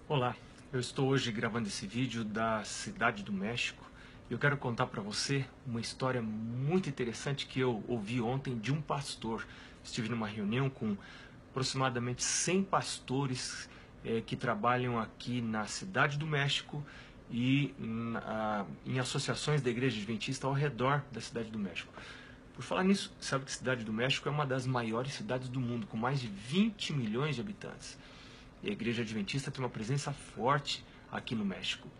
Olá, eu estou hoje gravando esse vídeo da Cidade do México e eu quero contar para você uma história muito interessante que eu ouvi ontem de um pastor. Estive numa reunião com aproximadamente 100 pastores que trabalham aqui na Cidade do México e em associações da Igreja Adventista ao redor da Cidade do México. Por falar nisso, sabe que a Cidade do México é uma das maiores cidades do mundo, com mais de 20 milhões de habitantes. E a Igreja Adventista tem uma presença forte aqui no México.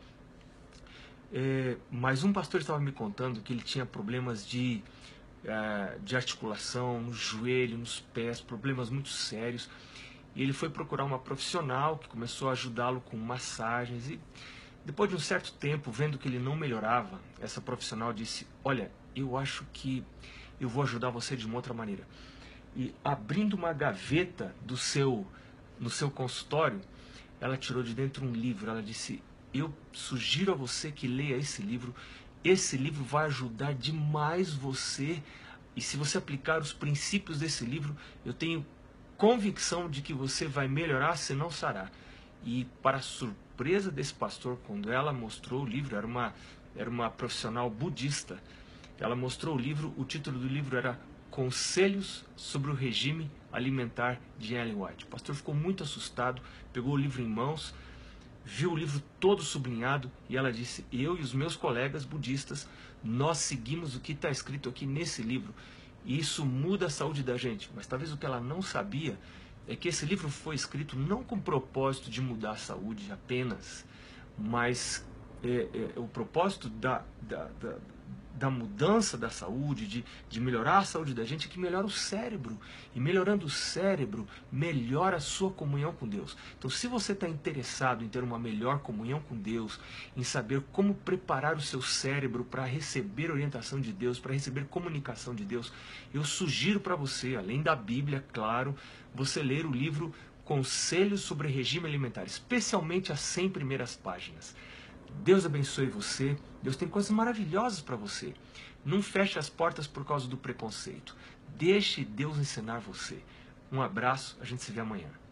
Mas um pastor estava me contando que ele tinha problemas de articulação, no joelho, nos pés, problemas muito sérios. E ele foi procurar uma profissional que começou a ajudá-lo com massagens. E depois de um certo tempo, vendo que ele não melhorava, essa profissional disse: "Olha, eu acho que eu vou ajudar você de uma outra maneira." E abrindo uma gaveta no seu consultório, ela tirou de dentro um livro. Ela disse: "Eu sugiro a você que leia esse livro. Esse livro vai ajudar demais você. E se você aplicar os princípios desse livro, eu tenho convicção de que você vai melhorar, se não sarar." E para a surpresa desse pastor, quando ela mostrou o livro, era uma profissional budista. Ela mostrou o livro, o título do livro era Conselhos sobre o Regime Alimentar de Ellen White. O pastor ficou muito assustado, pegou o livro em mãos, viu o livro todo sublinhado e ela disse: "Eu e os meus colegas budistas, nós seguimos o que está escrito aqui nesse livro e isso muda a saúde da gente." Mas talvez o que ela não sabia é que esse livro foi escrito não com o propósito de mudar a saúde apenas, mas o propósito da mudança da saúde, de melhorar a saúde da gente, é que melhora o cérebro. E melhorando o cérebro, melhora a sua comunhão com Deus. Então, se você está interessado em ter uma melhor comunhão com Deus, em saber como preparar o seu cérebro para receber orientação de Deus, para receber comunicação de Deus, eu sugiro para você, além da Bíblia, claro, você ler o livro Conselhos sobre Regime Alimentar, especialmente as 100 primeiras páginas. Deus abençoe você. Deus tem coisas maravilhosas para você. Não feche as portas por causa do preconceito. Deixe Deus ensinar você. Um abraço, a gente se vê amanhã.